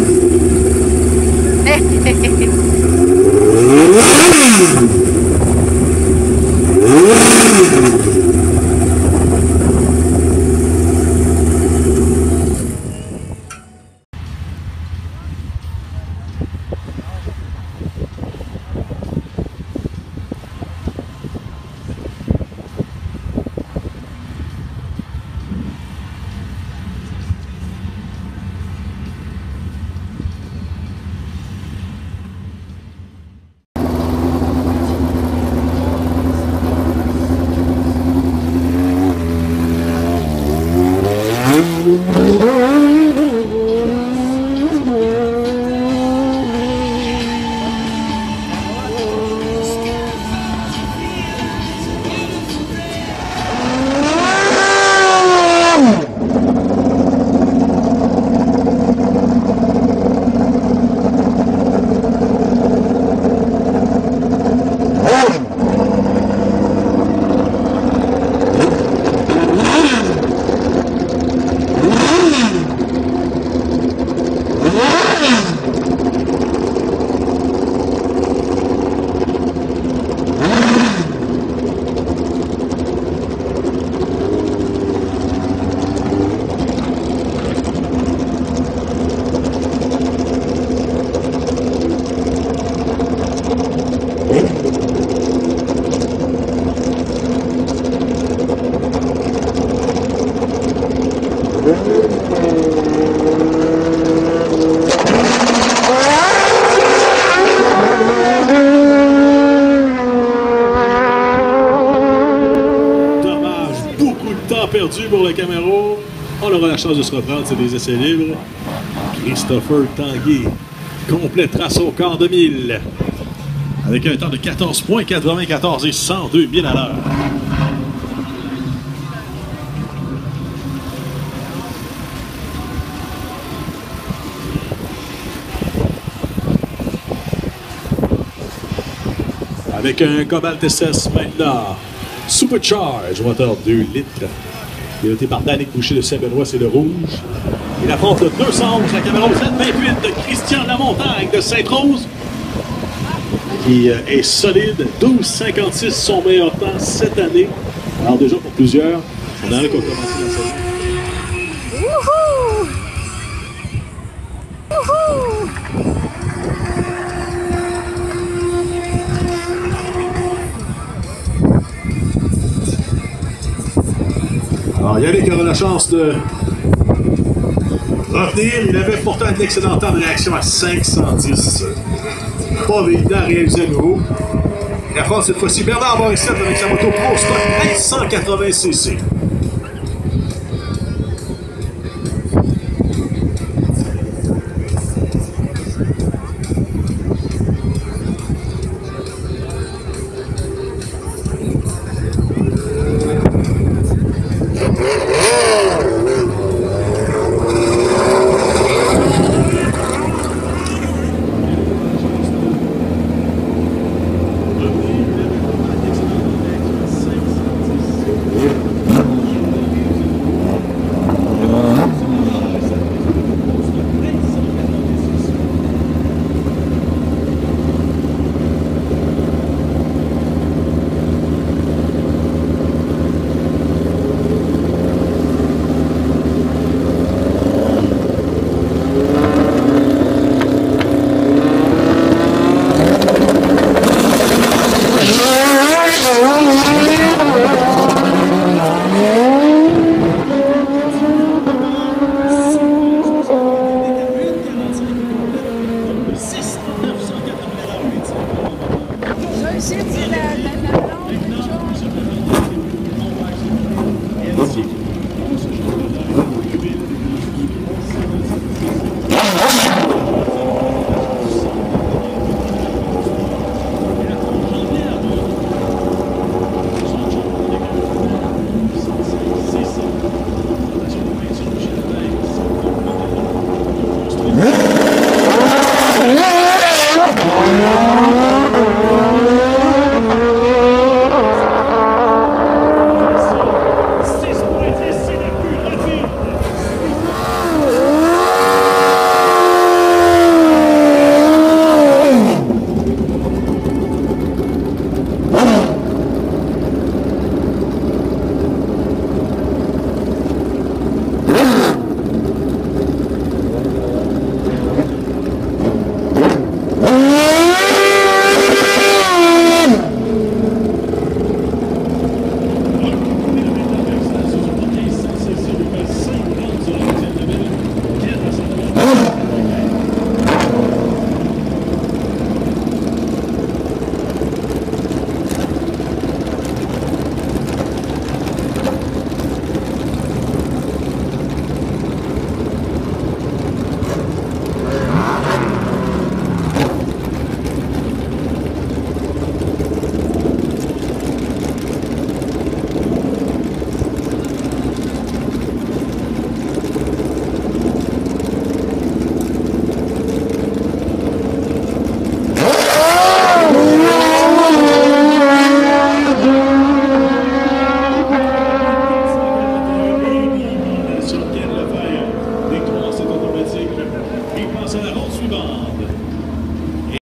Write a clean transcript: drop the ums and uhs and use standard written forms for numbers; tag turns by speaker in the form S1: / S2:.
S1: Perdu pour le Camaro. On aura la chance de se reprendre, c'est des essais libres. Christopher Tanguy complétera son quart de mille avec un temps de 14,94 et 102 000 à l'heure. Avec un Cobalt SS maintenant, Supercharge, moteur 2 litres. Piloté par Danick Boucher de Saint-Benoît, c'est le rouge. Il affronte le 211, la Camaro Z28 de Christian Lamontagne de Sainte-Rose, qui est solide. 12,56 son meilleur temps cette année. Alors déjà pour plusieurs, on a un qui a commencé la saison.
S2: Wouhou! Wouhou!
S1: Alors Yannick aura la chance de revenir. Il avait pourtant un excellent temps de réaction à 510. Pas évident à réaliser à nouveau. Il affronte cette fois-ci Bernard Morissette avec sa moto Pro Stock 1380 cc.